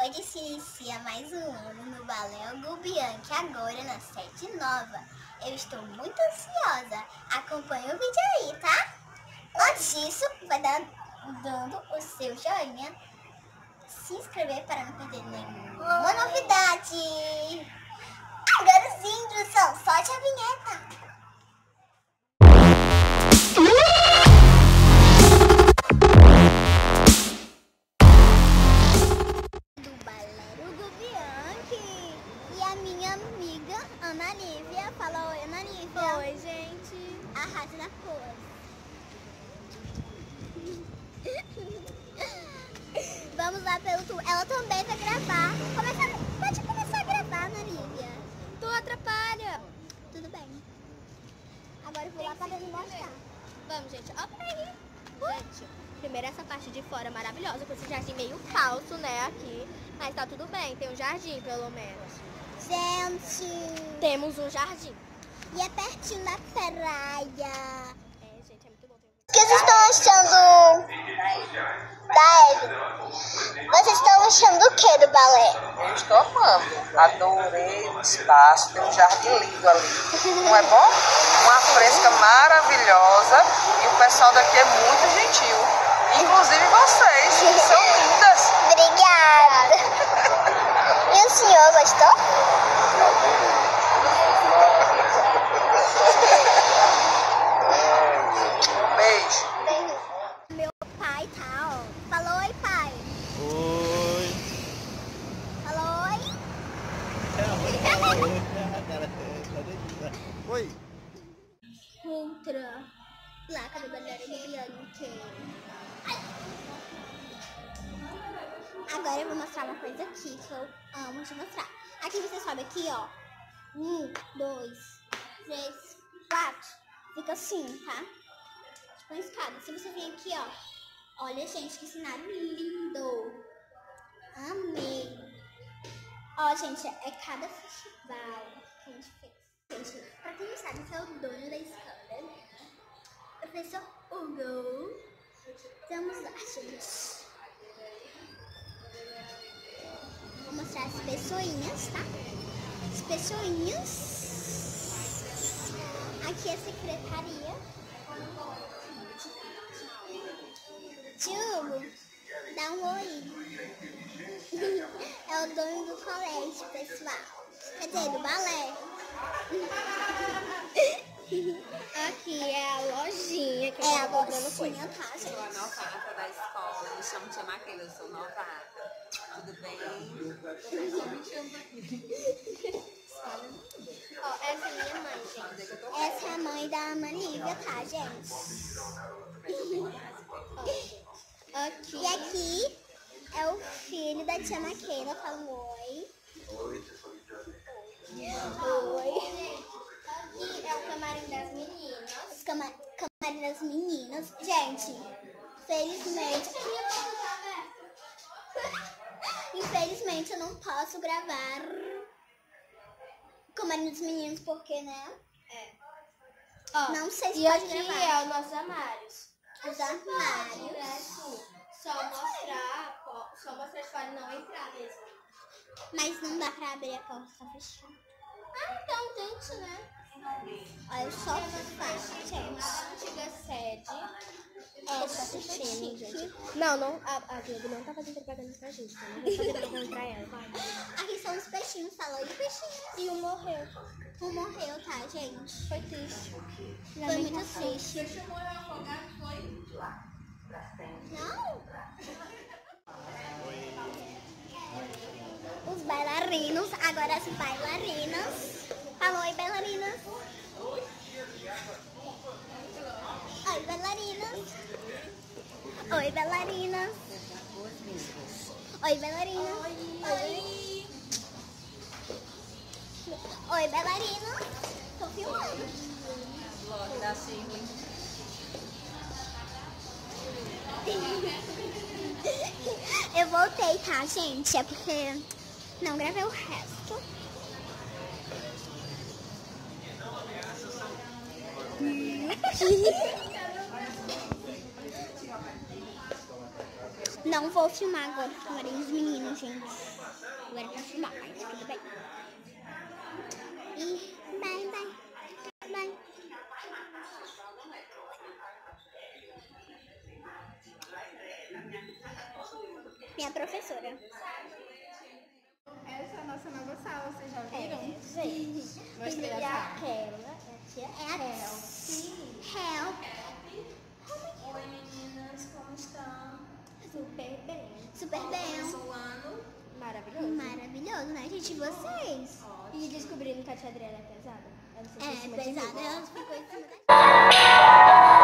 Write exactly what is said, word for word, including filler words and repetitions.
Hoje se inicia mais um ano no Balé Hugo Bianchi, agora na sede nova. Eu estou muito ansiosa. Acompanhe o vídeo aí, tá? Antes disso, vai dar, dando o seu joinha, se inscrever para não perder nenhuma novidade. Agora sim, introdução, solte a vinheta. Ana Nívia, fala oi, Ana Nívia. Oi, gente. Arrasa na pose. Vamos lá pelo tour. Ela também vai gravar. Começa, pode começar a gravar, Ana Nívia. Tu atrapalha. Tudo bem. Agora eu vou lá para me mostrar. Vamos, gente. Ó, peraí. Gente, primeiro essa parte de fora maravilhosa, com esse jardim meio falso, né, aqui. Mas tá tudo bem, tem um jardim, pelo menos. Gente, temos um jardim. E é pertinho da praia. É, gente, é muito bom. O que vocês estão achando da Eve? Vocês estão achando o que do balé? Eu estou amando. Adorei o espaço. Tem um jardim lindo ali. Não é bom? Uma fresca maravilhosa. E o pessoal daqui é muito gentil. Inclusive vocês. São lindas. Obrigada. E o senhor gostou? Beijo. Meu pai tá, ó. Falou oi, pai. Oi. Falou oi. Oi. Outra placa do Balé Hugo Bianchi. Agora eu vou mostrar uma coisa aqui que eu amo te mostrar. Aqui você sobe aqui, ó. Um, dois, três, quatro. Fica assim, tá? Tipo uma escada. Se você vir aqui, ó. Olha, gente, que cenário lindo. Amei. Ó, gente, é cada festival que a gente fez. Gente, pra quem não sabe, esse é o dono da escola. Professor Hugo. Vamos lá, gente. Vou mostrar as pessoinhas, tá? As pessoinhas. Aqui é a secretaria. Tio Hugo, dá um oi. É o dono do colégio, pessoal. Quer dizer, do balé. Aqui é a lojinha que eu É a tava comprando coisa. lojinha, tá, Sou a gente? novata da escola, me chamo Tia Maquila, eu sou novata. Tudo bem? Só me chamo aqui. Ó, essa é minha mãe, gente. Essa é a mãe da Ana Nívia, tá, gente? Aqui. E aqui é o filho da tia Maquila. Fala um oi. Oi. Aqui é o camarim das meninas. Os cama camarim das meninas. Gente, felizmente... Infelizmente eu não posso gravar o camarim dos meninos porque, né? É. Ó, Não sei se e pode aqui gravar. é os nossos armários. Os armários. É assim, só mostrar, ó, só mostrar de fora e não entrar mesmo. Mas não dá pra abrir a porta, tá fechada. Ah, então tente, né? Olha, eu só faço, gente. A antiga sede. É, Tá só assistindo, chique. gente. Não, não, a, a Globo não tá fazendo propaganda pra gente, tá? Não vai fazer propaganda pra ela. Aqui são os peixinhos, falou, e peixinhos? E um morreu. Um morreu, tá, gente? Foi triste. Foi muito triste. Não? Os bailarinos, agora as bailarinas. Falou, oi, bailarinas. Oi, bailarinas. Oi, bailarinas. Oi, bailarinas. Oi. Oi, bailarinas. Tô filmando. Vlog da Shirley. Eu voltei, tá, gente? É porque não gravei o resto. Não vou filmar agora, filmarei os meninos, gente. Agora eu vou filmar, mas tudo bem. E bye, bye. Bye. Minha professora. Essa é a nossa nova sala, vocês já viram? É, gente. Mostrei a E sala. aquela, é a tia Help. Oi meninas, como estão? Super bem. Super bem. Começou o ano. Maravilhoso. Maravilhoso, né, gente? E vocês? E descobrindo que a tia Adriana é pesada. Ela se É, em cima de mim. pesada. Ela ficou em cima da